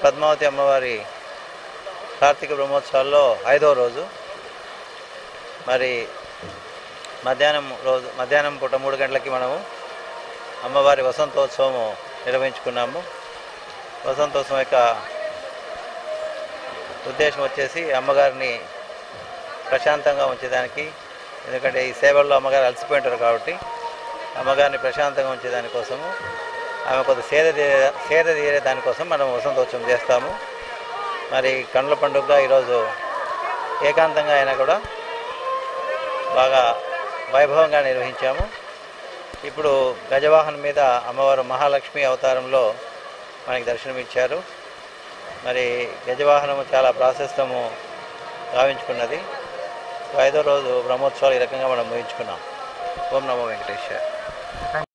పద్మావతి అమ్మవారి కార్తీక బ్రహ్మోత్సవాల్లో 5వ రోజు. మరి మధ్యాహ్నం పూట 3 గంటలకి మనము అమ్మవారి వసంతోత్సవం నిర్వహించుకున్నాము. వసంతోత్సవం యొక్క ఉద్దేశం వచ్చేసి అమ్మగారిని ప్రశాంతంగా ఉంచేదానికి. ఎందుకంటే ఈ సేవల్లో అమ్మగారు అలసిపోయి ఉంటారు కాబట్టి అమ్మగారిని ప్రశాంతంగా ఉంచేదానికోసము, ఆమె కొద్ది సేద తీరే దానికోసం మనం వసంతోత్సవం చేస్తాము. మరి కన్నుల పండుగగా ఈరోజు ఏకాంతంగా అయినా కూడా బాగా వైభవంగా నిర్వహించాము. ఇప్పుడు గజవాహనం మీద అమ్మవారు మహాలక్ష్మి అవతారంలో మనకి దర్శనమిచ్చారు. మరి గజవాహనము చాలా ప్రాశస్తము గావించుకున్నది. 5వ రోజు బ్రహ్మోత్సవాలు ఈ రకంగా మనం ముగించుకున్నాం. ఓం నమో వెంకటేశ్వర.